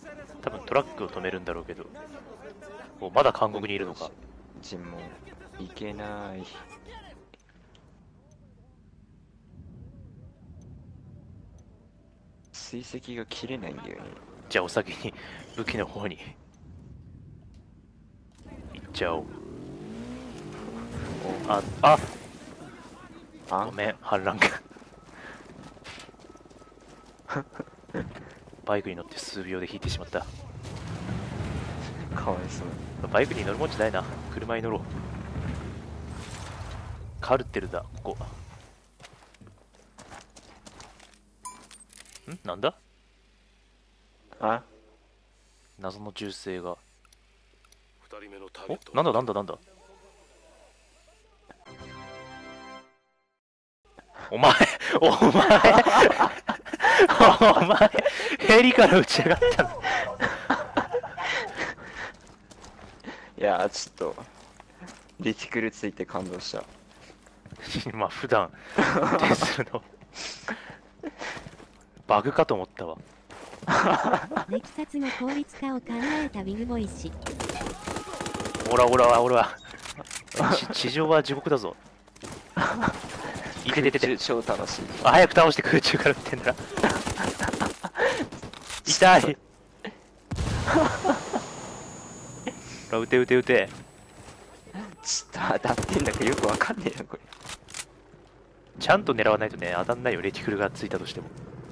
多分トラックを止めるんだろうけど。お、まだ韓国にいるのか。 尋問いけない。追跡が切れないんだよね。 じゃあお先に武器の方に行っちゃおう。ごめん、反乱がバイクに乗って数秒で引いてしまった。 かわいそう。 バイクに乗るもんじゃないな。車に乗ろう。カルテルだ、ここ。なんだ？ あ、 謎の銃声が。 お、 なんだお前ヘリから撃ち上がったの。 いやちょっとリティクルついて感動した。 まあ普段運転するのバグかと思ったわ。 力殺の効率化を考えたビグボイ氏。 俺は地上は地獄だぞ。いてててて、 超楽しい。 あ、早く倒して空中から撃ってんだな。痛い。ほら、撃て。 ちょっと当たってんだかよくわかんねえなこれ。 ちゃんと狙わないとね、当たんないよ。レティクルがついたとしても。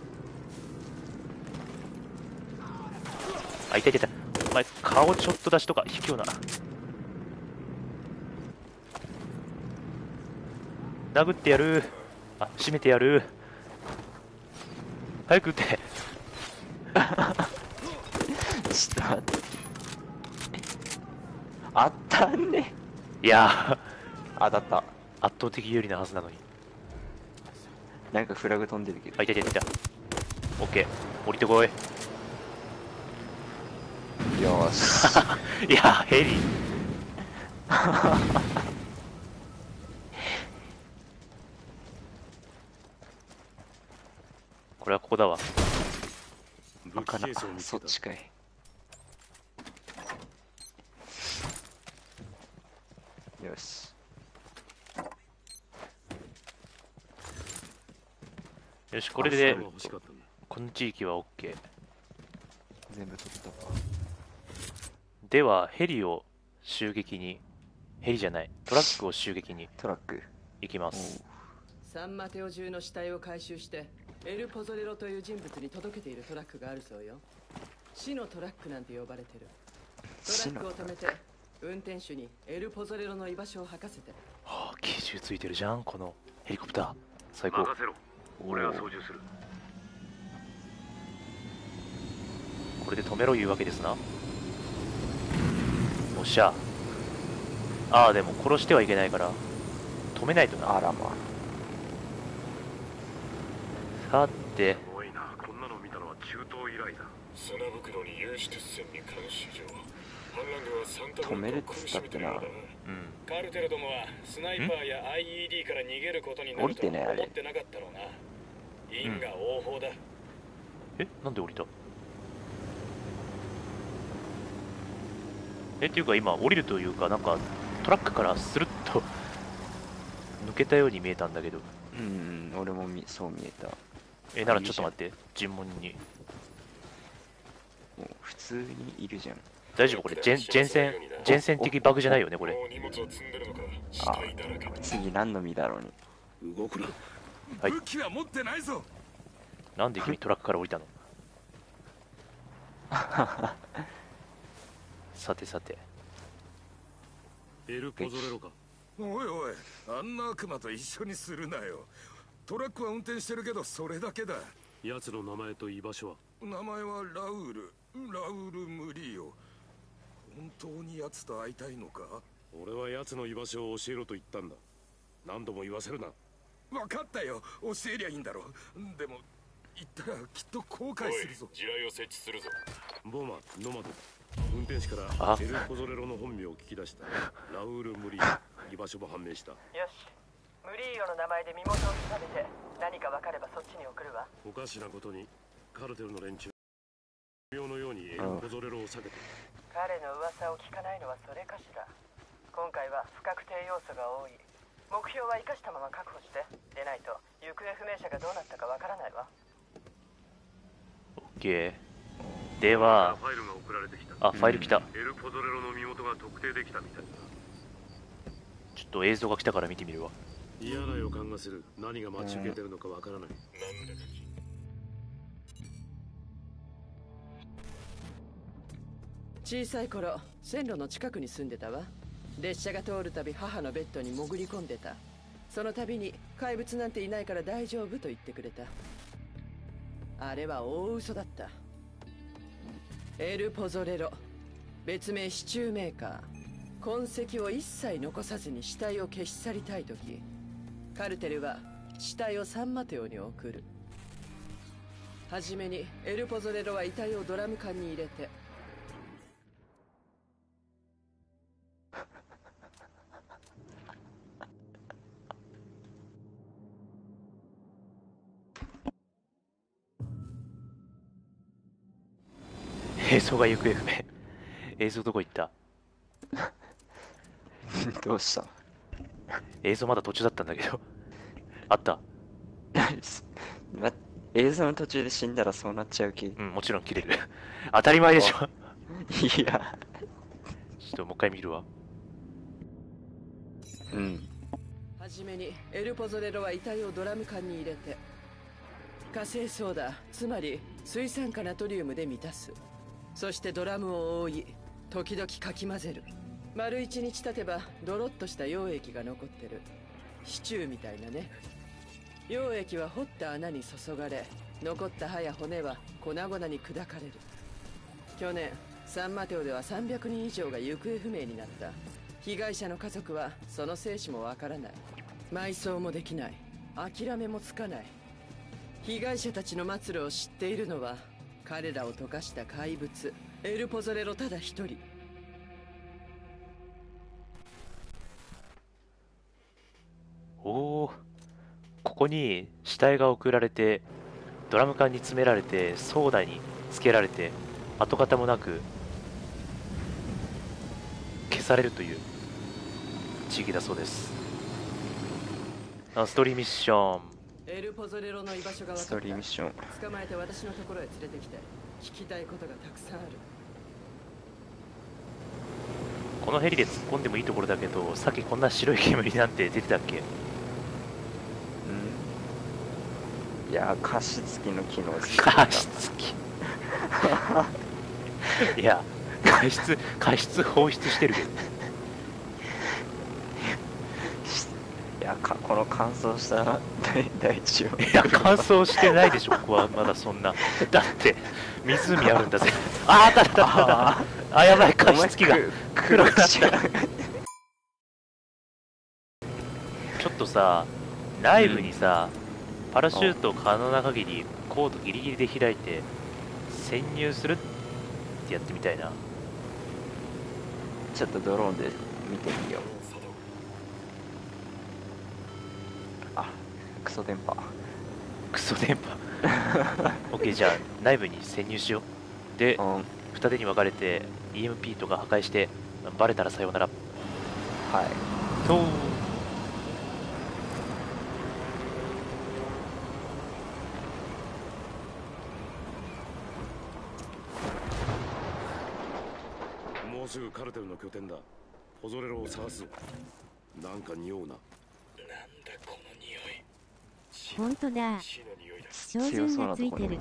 あ、痛い。お前顔ちょっと出しとか卑怯な。殴ってやる。あ、締めてやる。早く撃って。 ちょっと待って。当たんね。 いや当たった。 圧倒的有利なはずなのに。 なんかフラグ飛んでるけど。 あ、いた。オッケー、降りてこい。 よーし。 いや、ヘリ。これはここだわ。 バカな、そっちかい。よし。 よし、これでこの地域は OK。 全部取ったわ。 ではヘリを襲撃に、ヘリじゃない、トラックを襲撃にトラック行きます。 サンマテオ中の死体を回収してエル・ポゾレロという人物に届けているトラックがあるそうよ。死のトラックなんて呼ばれてる。トラックを止めて運転手にエル・ポゾレロの居場所を吐かせて。 はあ、機銃ついてるじゃん、このヘリコプター。最高。 任せろ、俺は操縦する。 これで止めろいうわけですな。おっしゃ。ああ、でも殺してはいけないから止めないとな。 あらま。 さて、 すごいな、こんなの見たのは中東以来だ。 砂袋に有刺鉄線に監視所。反乱軍はサンタ止めるっつったってな。 カルテルどもはスナイパーや IED から逃げることになると降りてね、あれ。 思ってなかったろうな。因果応報だ。 なんで降りた？っていうか今降りるというか、なんかトラックからスルッと抜けたように見えたんだけど。 俺もそう見えた。 ならちょっと待って、尋問に。 もう普通にいるじゃん。 大丈夫これ、ジェンセン的バグじゃないよねこれ。 あ、次何の身だろうね。 動くな。 はい。 武器は持ってないぞ。 なんで君トラックから降りたの？さて。 エル・ポゾレロか。おいおい、あんな悪魔と一緒にするなよ。トラックは運転してるけどそれだけだ。奴の名前と居場所は？名前はラウール・ムリーオ。本当に奴と会いたいのか？俺は奴の居場所を教えろと言ったんだ。何度も言わせるな。分かったよ、教えりゃいいんだろ。でも言ったらきっと後悔するぞ。 地雷を設置するぞ。 ボマ、ノマド。運転手からエル・ポゾレロの本名を聞き出した。ラウール・ムリーオ。居場所も判明した。 よし、ムリーオの名前で身元を調べて何か分かればそっちに送るわ。 おかしなことにカルテルの連中のようにエル・ゾレロを避けて。 彼の噂を聞かないのはそれかしら。今回は不確定要素が多い。目標は生かしたまま確保して。でないと行方不明者がどうなったかわからないわ。 オッケー。では、 ファイルが送られてきた。 あ、ファイル来た。 エル・ポゾレロの身元が特定できたみたいだ。 ちょっと映像が来たから見てみるわ。 嫌な予感がする。何が待ち受けてるのかわからない。なんだか小さい頃線路の近くに住んでたわ。列車が通るたび母のベッドに潜り込んでた。その度に怪物なんていないから大丈夫と言ってくれた。あれは大嘘だった。エル・ポゾレロ、別名シチューメーカー。痕跡を一切残さずに死体を消し去りたいとき、カルテルは死体をサンマテオに送る。はじめにエル・ポゾレロは遺体をドラム缶に入れて、 映像が行方不明。映像どこ行った？ どうした？ 映像まだ途中だったんだけど。あった。 ま、映像の途中で死んだらそうなっちゃう気。 うん、もちろん切れる。当たり前でしょ。 いや。 ちょっともう一回見るわ。 うん。 はじめにエル・ポゾレロは遺体をドラム缶に入れて、火星ソーダ、つまり水酸化ナトリウムで満たす。そしてドラムを覆い、時々かき混ぜる。丸一日経てばドロッとした溶液が残ってる。シチューみたいなね。溶液は掘った穴に注がれ、残った歯や骨は粉々に砕かれる。去年サンマテオでは300人以上が行方不明になった。被害者の家族はその生死もわからない。埋葬もできない。諦めもつかない。被害者たちの末路を知っているのは彼らを溶かした怪物エル・ポゾレロただ一人。 おお、ここに死体が送られて、ドラム缶に詰められて、ソーダにつけられて、跡形もなく消されるという地域だそうです。ストーリーミッション。 エル・ポゾレロの居場所が分かった。 ストーリーミッション。 捕まえて私のところへ連れてきて聞きたいことがたくさんある。 このヘリで突っ込んでもいいところだけど、さっきこんな白い煙なんて出てたっけ？ いや、加湿器の機能加湿器いや、加湿放出してるけど。 いや、この乾燥した大地を。 いや、乾燥してないでしょ、ここはまだそんな。だって湖あるんだぜ。あー、あったあったあった。あ、やばい、加湿器が黒くなった。ちょっとさ、内部にさ、パラシュートを可能な限りコードギリギリで開いて潜入するってやってみたいな。 ちょっとドローンで見てみよう。あ、クソ電波。 クソ電波OK、 じゃあ内部に潜入しよう。で、二手に分かれて EMP とか破壊して、バレたらさようなら。 はい。 ともうすぐカルテルの拠点だ。ポゾレロを探す。なんか匂うな。なんだこの匂い。 ほんとだ。照準がついてる。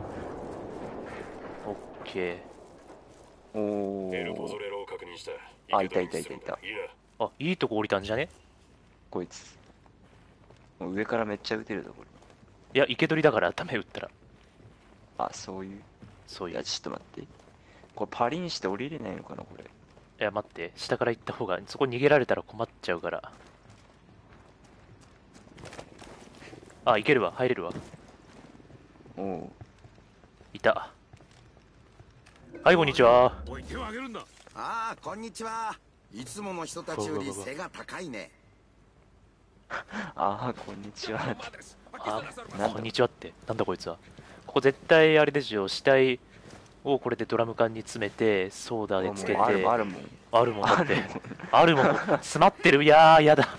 OK。 おエル・ポゾレロを確認した。 あ、いたいたいたいた。 あ、いいとこ降りたんじゃね？ こいつ。もう上からめっちゃ撃てるところ。 いや、生け捕りだからダメ、撃ったら。 あ、そういう。 そういう。 いや、ちょっと待って。これパリンして降りれないのかな、これ。 いや、待って、下から行った方が、そこ逃げられたら困っちゃうから。あ、行けるわ、入れるわ。 おお。 いた。はい、こんにちは。 おい、手を挙げるんだ。 ああ、こんにちは。いつもの人たちより背が高いね。 ああ、こんにちは。 あ、こんにちはって。なんだこいつは。ここ絶対あれでしょ、死体をこれでドラム缶に詰めてソーダでつけて、 もうあるもんあるもん。 あるもんだってあるもん詰まってる。いやーやだも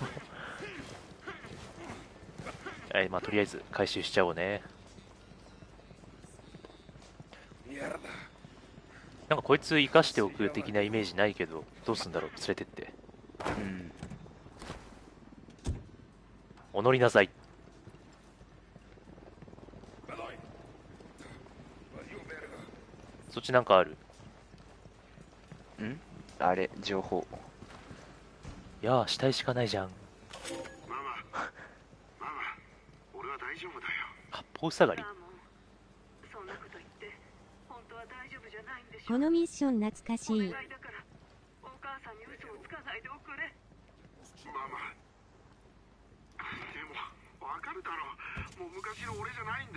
う。はい、まあとりあえず回収しちゃおうね。なんかこいつ生かしておく的なイメージないけど、どうすんだろう、連れてって。 うん。 お乗りなさい。そっちなんかある？ ん？あれ、情報。 いやー、死体しかないじゃん。 ママ俺は大丈夫だよ。 八方塞がり。 そんなこと言って本当は大丈夫じゃないんでしょ。 このミッション懐かしい。 お願いだからお母さんに嘘をつかないでおくれ。ママでもわかるだろう、もう昔の俺じゃないんだ。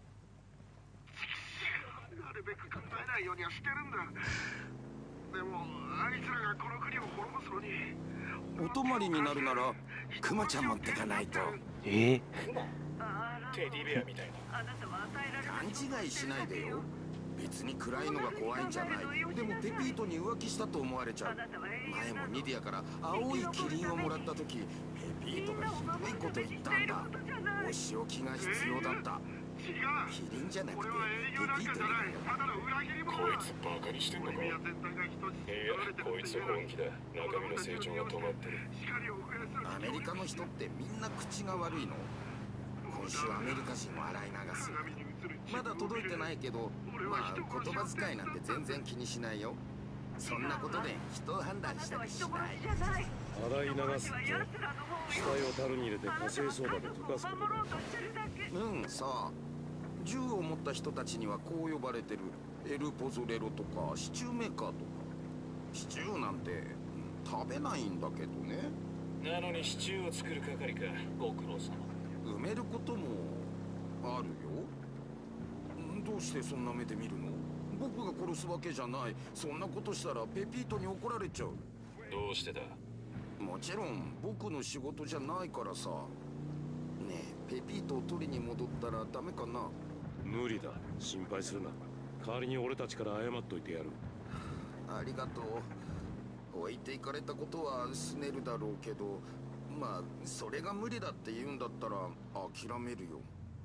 なるべく考えないようにはしてるんだ。でもあいつらがこの国を滅ぼすのに。 お泊まりになるならクマちゃん持ってかないと。 えテディベアみたいな。 勘違いしないでよ。別に暗いのが怖いんじゃない。でもペピートに浮気したと思われちゃう。前もニディアから青いキリンをもらった時、ペピートがひどいこと言ったんだ。お仕置きが必要だった。キリンじゃなくてペピートにだよ。 こいつバカにしてんのか。いやこいつ本気だ。中身の成長が止まってる。 アメリカの人ってみんな口が悪いの。今週アメリカ人を洗い流す。まだ届いてないけど、まあ言葉遣いなんて全然気にしないよ。そんなことで人を判断したりしない。 洗い流すって死体を樽に入れて火星ソーダで溶かすことだ。 うん、さあ銃を持った人たちにはこう呼ばれてる。エルポゾレロとかシチューメーカーとか。シチューなんて食べないんだけどね。 なのにシチューを作る係か。ご苦労様。 埋めることもあるよ。どうしてそんな目で見るの？僕が殺すわけじゃない。そんなことしたらペピートに怒られちゃう。 どうしてだ？ もちろん僕の仕事じゃないからさ。ねえ、ペピートを取りに戻ったらダメかな？ 無理だ、心配するな。代わりに俺たちから謝っといてやる。 ありがとう。置いていかれたことはすねるだろうけど、まあそれが無理だって言うんだったら諦めるよ。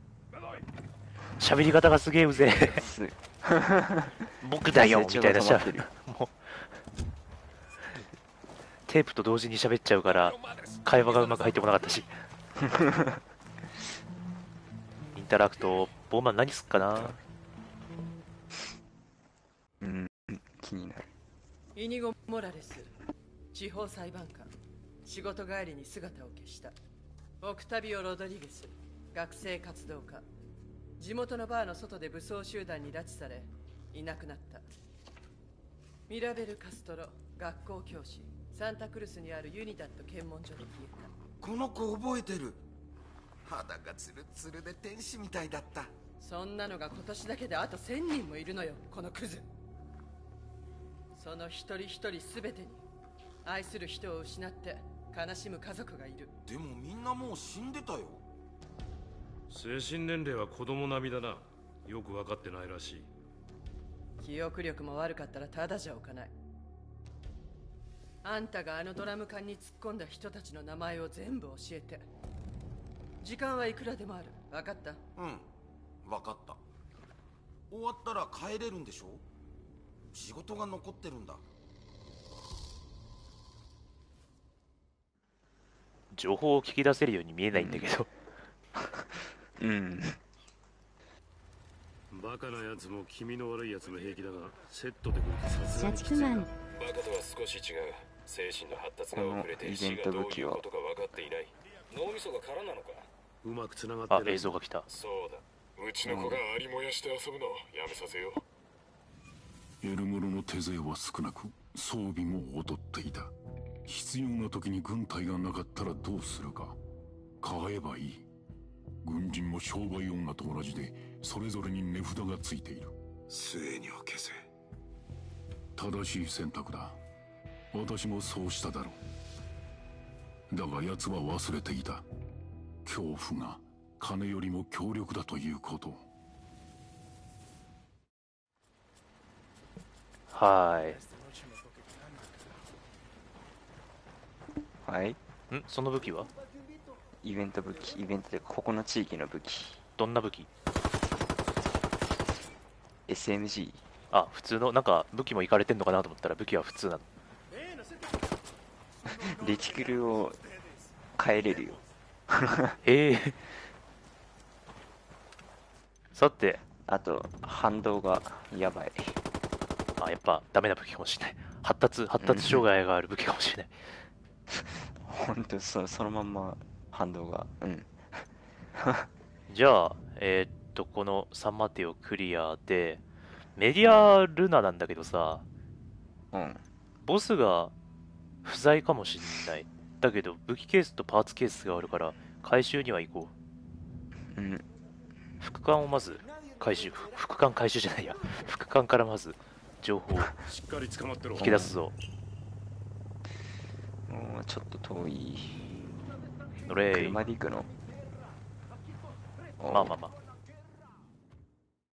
喋り方がすげえうぜえ僕だよみたいなもうテープと同時に喋っちゃうから会話がうまく入ってこなかったしインタラクトボーマン何すっかな。 気になる。 イニゴ・モラレス、地方裁判官。仕事帰りに姿を消した。オクタビオ・ロドリゲス、学生活動家。地元のバーの外で武装集団に拉致されいなくなった。ミラベル・カストロ、学校教師。サンタクルスにあるユニダット検問所で消えた。 この子覚えてる。肌がツルツルで天使みたいだった。 そんなのが今年だけであと1000人もいるのよ、このクズ。その一人一人全てに愛する人を失って悲しむ家族がいる。 でもみんなもう死んでたよ。 精神年齢は子供並みだな。よく分かってないらしい。 記憶力も悪かったらただじゃおかない。あんたがあのドラム缶に突っ込んだ人たちの名前を全部教えて。時間はいくらでもある。分かった？ うん、分かった。終わったら帰れるんでしょ？仕事が残ってるんだ。 情報を聞き出せるように見えないんだけどバカなやつも気味の悪いやつも平気だが、セットで来るとさすがにきついな。 バカとは少し違う。精神の発達が遅れて死がどういうことか分かっていない。脳みそが空なのか。 うまく繋がってる。 映像が来た。 そうだ、うちの子がアリ燃やして遊ぶのやめさせよう。 エルモロの手勢は少なく装備も劣っていた。必要な時に軍隊がなかったらどうするか。買えばいい。軍人も商売女と同じでそれぞれに値札がついている。 末には消せ。 正しい選択だ。私もそうしただろう。だが奴は忘れていた。恐怖が金よりも強力だということ。 ははい。 ーい。その武器はイベント武器、イベントでここの地域の武器。 どんな武器？ SMG。 あ、普通の、なんか武器もいかれてんのかなと思ったら武器は普通なの。 レティクルを変えれるよ。 へえ。さて、 あと、反動がやばい。 あ、やっぱダメな武器かもしれない。発達障害がある武器かもしれない。 ほんと、そのまんま反動が。うん。 じゃあ、このサンマテオクリアで、メディアルナなんだけどさ、 うん。 ボスが不在かもしんない。だけど、武器ケースとパーツケースがあるから、回収には行こう。 うん。 副官をまず回収、副官回収じゃないや。副官からまず情報をしっかり捕まってろ。 引き出すぞ。 もうちょっと遠い。 乗れー。 車で行くの？ まあまあまあ。